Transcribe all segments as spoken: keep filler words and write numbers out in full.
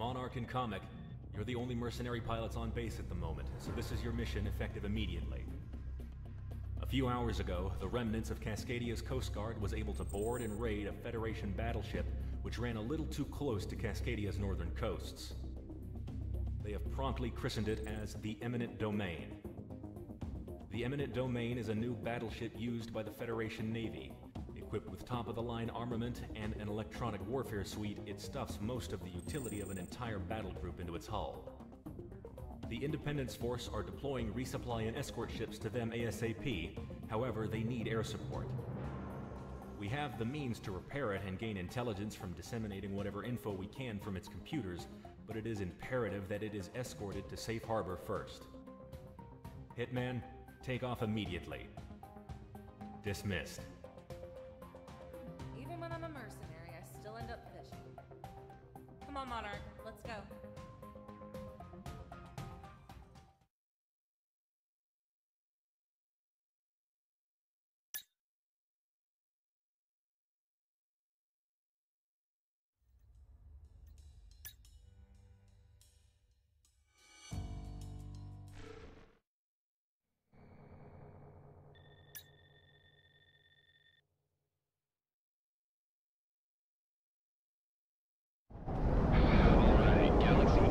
Monarch and Comic, you're the only mercenary pilots on base at the moment, so this is your mission effective immediately. A few hours ago, the remnants of Cascadia's Coast Guard was able to board and raid a Federation battleship which ran a little too close to Cascadia's northern coasts. They have promptly christened it as the Eminent Domain. The Eminent Domain is a new battleship used by the Federation Navy. Equipped with top-of-the-line armament and an electronic warfare suite, it stuffs most of the utility of an entire battle group into its hull. The Independence Force are deploying resupply and escort ships to them ASAP, however, they need air support. We have the means to repair it and gain intelligence from disseminating whatever info we can from its computers, but it is imperative that it is escorted to Safe Harbor first. Hitman, take off immediately. Dismissed. Even when I'm a mercenary, I still end up fishing. Come on, Monarch, let's go. Alright, Galaxy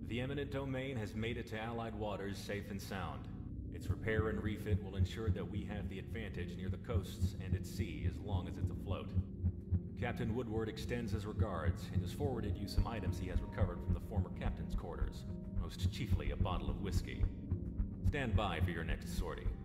The Eminent Domain has made it to Allied waters safe and sound. Its repair and refit will ensure that we have the advantage near the coasts and at sea as long as it's afloat. Captain Woodward extends his regards and has forwarded you some items he has recovered from the former captain's quarters, most chiefly a bottle of whiskey. Stand by for your next sortie.